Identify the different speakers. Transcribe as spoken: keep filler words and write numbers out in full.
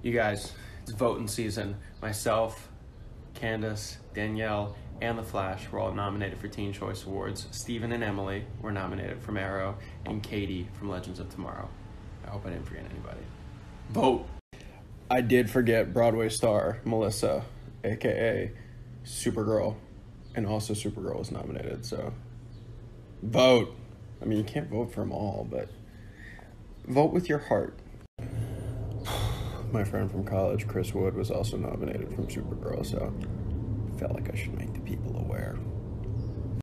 Speaker 1: You guys, it's voting season. Myself, Candice, Danielle, and The Flash were all nominated for Teen Choice Awards. Steven and Emily were nominated from Arrow, and Katie from Legends of Tomorrow. I hope I didn't forget anybody. Vote! I did forget Broadway star Melissa, a k a. Supergirl, and also Supergirl was nominated, so vote! I mean, you can't vote for them all, but vote with your heart. My friend from college, Chris Wood, was also nominated from Supergirl, so I felt like I should make the people aware.